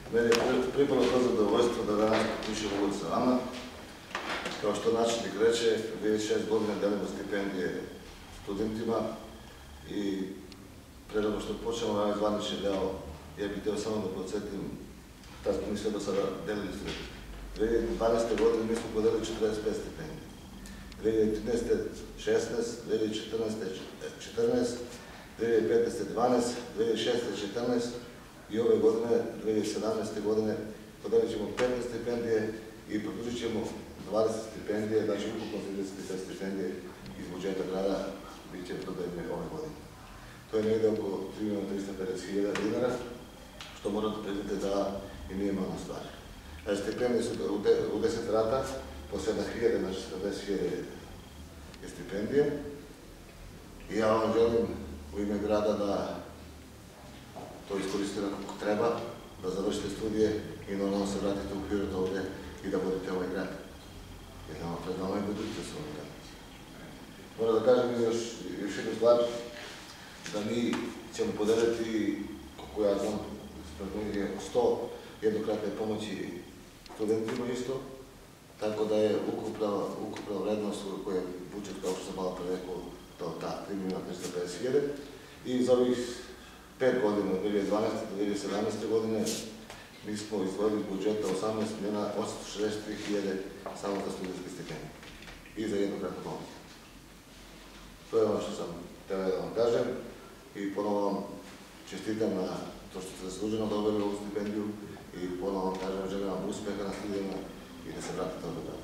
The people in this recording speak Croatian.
Meni je pripalo to zadovoljstvo da danas potpišem ugovor sa vama. Kao što načelnik reče, 6 godina delimo stipendije studentima i pre nego što počnemo ovaj zvanični deo, ja bih htio samo da podsjetim da smo mi sve do sada delili studenti. 2012. godine mi smo podelili 45 stipendija. 2013. 16, 2014. 14, 2015. 12, 2016. 14 i ove godine, 2017. godine, podelit ćemo 15 stipendije i produžit ćemo 20 stipendije, znači ukupno 35 stipendije iz budžeta grada bit će dodeljene ove godine. To je negdje oko 3.350.000 dinara, što morate priznati da i nije malo stvar. Znači, stipendije su u 10 rata, po 7.000, znači 40.000 je stipendije. I ja vam želim u ime grada da to iskoristite kako treba, da završite studije i normalno se vratite u Pirot ovdje i da vodite ovaj grad. Jer pred nama je budućnost ovog grada. Moram da kažem još jednu stvar, da mi ćemo podeliti, kako ja znam, 100 jednokratne pomoći studentima isto, tako da je ukupna vrednost koja je budžet, kao što sam malo pre rekao, ta 3.350.000 i za ovih 5 godina, od 2012. do 2017. godine, mi smo izdvojili iz budžeta 18.863.000 samo za studentske stipendije i za jednokratnu pomoć. To je ono što sam htio da vam kažem i ponovno vam čestitam na to što ste zasluženo dobili ovu stipendiju i ponovno vam kažem želim vam uspeha na studijama i da se vratite ovdje.